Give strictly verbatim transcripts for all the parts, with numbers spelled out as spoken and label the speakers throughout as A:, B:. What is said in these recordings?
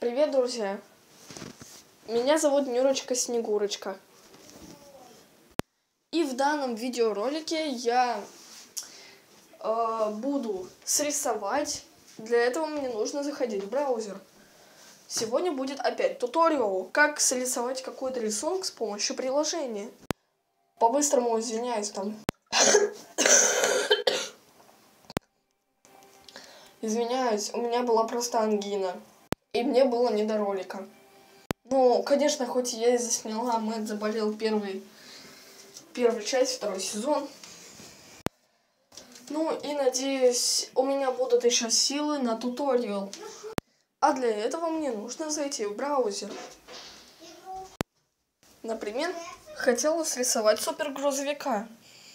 A: Привет, друзья! Меня зовут Нюрочка Снегурочка. И в данном видеоролике я э, буду срисовать. Для этого мне нужно заходить в браузер. Сегодня будет опять туториал, как срисовать какой-то рисунок с помощью приложения. По-быстрому извиняюсь там. Извиняюсь, у меня была просто ангина. И мне было не до ролика. Ну, конечно, хоть я и засняла, Мэтт заболел первый, первую часть, второй сезон. Ну и надеюсь, у меня будут еще силы на туториал. А для этого мне нужно зайти в браузер. Например, хотела срисовать супергрузовика.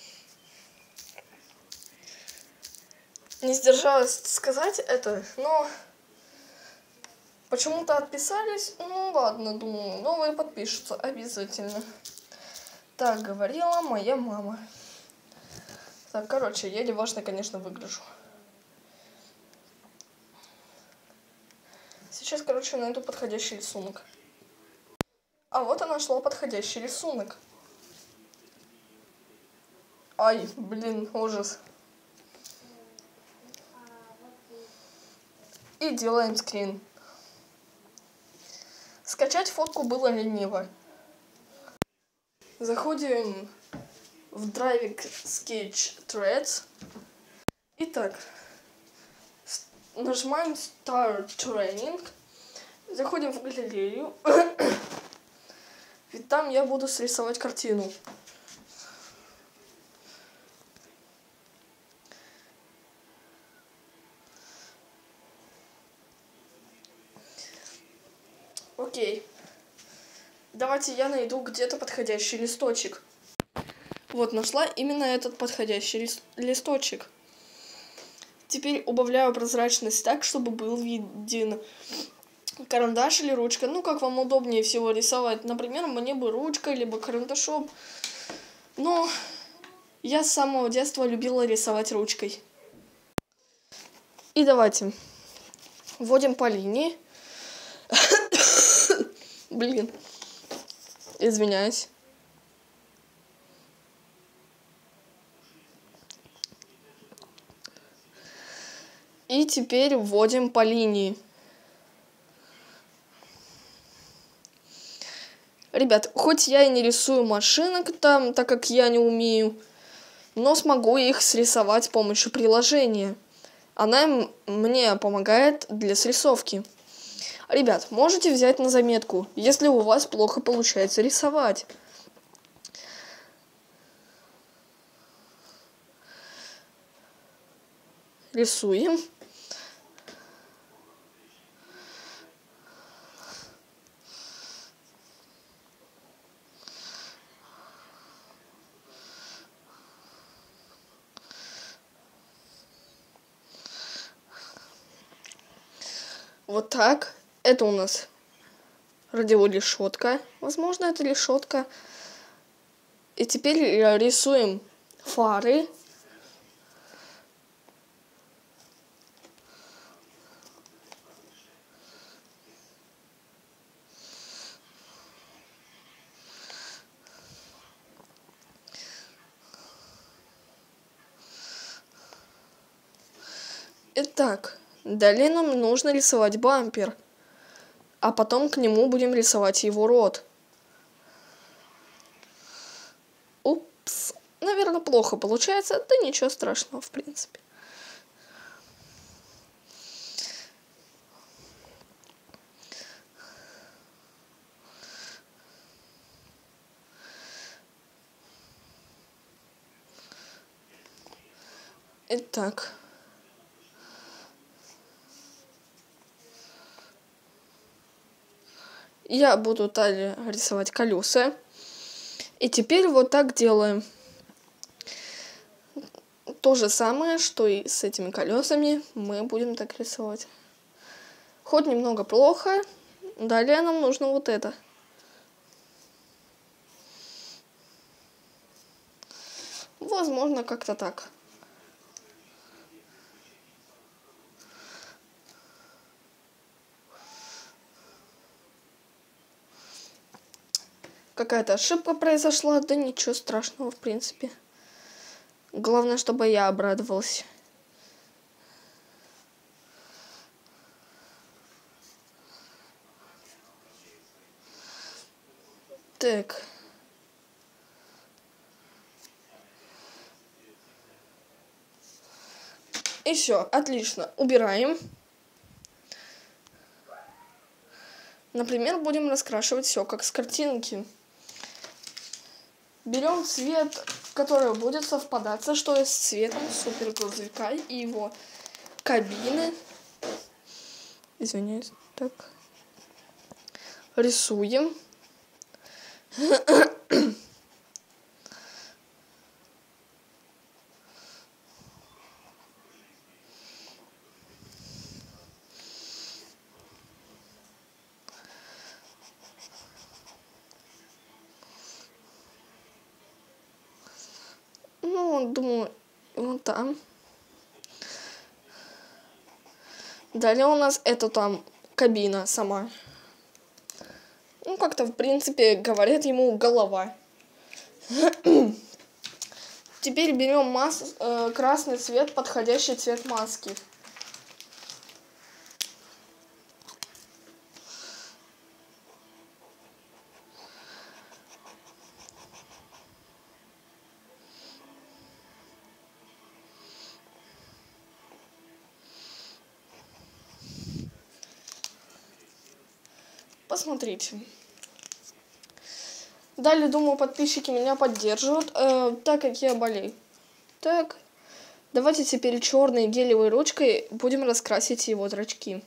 A: Не сдержалась сказать это, но почему-то отписались. Ну ладно, думаю, новые подпишутся обязательно. Так говорила моя мама. Так, короче, я неважно, конечно, выгляжу. Сейчас, короче, найду подходящий рисунок. А вот я нашла подходящий рисунок. Ай, блин, ужас. И делаем скрин. Скачать фотку было лениво. Заходим в Dravik Sketch Threads. Итак, нажимаем Start Training. Заходим в галерею. Ведь там я буду срисовать картину. Окей. Давайте я найду где-то подходящий листочек. Вот, нашла именно этот подходящий лист листочек. Теперь убавляю прозрачность так, чтобы был виден карандаш или ручка. Ну, как вам удобнее всего рисовать. Например, мне бы ручкой, либо карандашом. Но я с самого детства любила рисовать ручкой. И давайте вводим по линии. Блин. Извиняюсь. И теперь вводим по линии. Ребят, хоть я и не рисую машинок там, так как я не умею, но смогу их срисовать с помощью приложения. Она мне помогает для срисовки. Ребят, можете взять на заметку, если у вас плохо получается рисовать. Рисуем. Вот так. Это у нас радиорешетка. Возможно, это решетка. И теперь рисуем фары. Итак, далее нам нужно рисовать бампер. А потом к нему будем рисовать его рот. Упс. Наверное, плохо получается. Да ничего страшного, в принципе. Итак. Я буду далее рисовать колеса. И теперь вот так делаем. То же самое, что и с этими колесами, мы будем так рисовать. Хоть немного плохо. Далее нам нужно вот это. Возможно, как-то так. какая-то ошибка произошла, да ничего страшного, в принципе. Главное, чтобы я обрадовался. Так. И все, отлично. Убираем. Например, будем раскрашивать все как с картинки. Берем цвет, который будет совпадаться, что и с цветом супергрузовика и его кабины. Извиняюсь. Так. Рисуем. Ну, думаю, вот там. Далее у нас это там кабина сама. Ну, как-то, в принципе, говорят ему голова. Теперь берем мас... э, красный цвет, подходящий цвет маски. Посмотрите. Далее, думаю, подписчики меня поддерживают, э, так как я болею. Так, давайте теперь черной гелевой ручкой будем раскрасить его зрачки.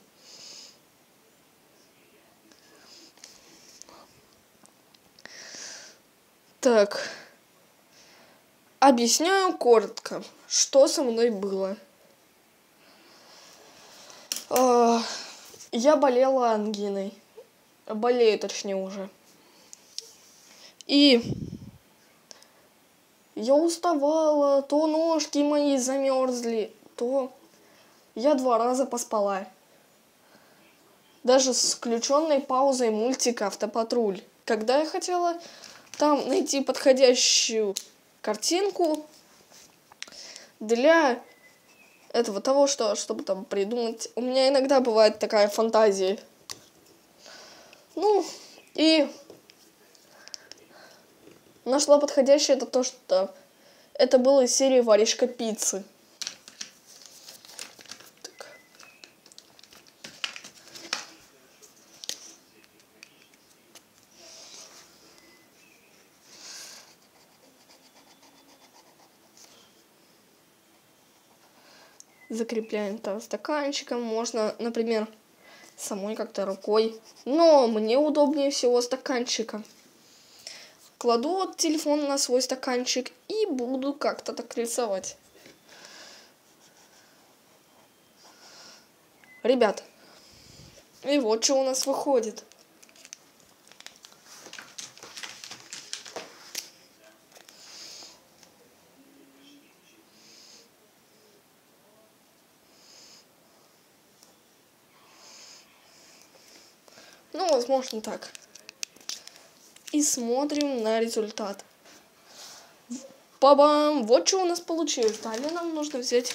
A: Так, объясняю коротко, что со мной было. Э, я болела ангиной. Болею, точнее, уже. И я уставала, то ножки мои замерзли, то я два раза поспала. Даже с включенной паузой мультика «Автопатруль». Когда я хотела там найти подходящую картинку для этого того, что, чтобы там придумать. У меня иногда бывает такая фантазия. Ну, и нашла подходящее, это то, что это было из серии «Варежка пиццы». Так. Закрепляем там стаканчиком. Можно, например, самой как-то рукой. Но мне удобнее всего стаканчиком. Кладу телефон на свой стаканчик и буду как-то так рисовать. Ребят, и вот что у нас выходит. Ну, возможно, так. И смотрим на результат. Па-бам! Вот что у нас получилось. Далее нам нужно взять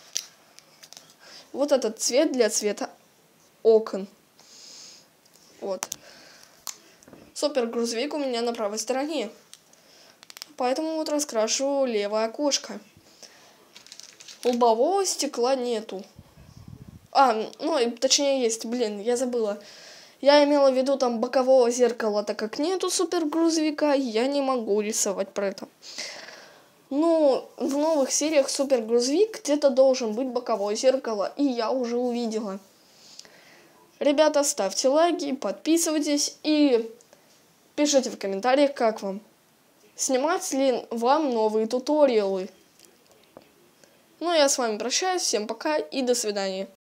A: вот этот цвет для цвета окон. Вот. Супергрузовик у меня на правой стороне. Поэтому вот раскрашиваю левое окошко. Лобового стекла нету. А, ну, точнее есть, блин, я забыла. Я имела в виду там бокового зеркала, так как нету супергрузовика, я не могу рисовать про это. Ну, в новых сериях супергрузовик где-то должен быть боковое зеркало, и я уже увидела. Ребята, ставьте лайки, подписывайтесь и пишите в комментариях, как вам. Снимать ли вам новые туториалы. Ну, я с вами прощаюсь, всем пока и до свидания.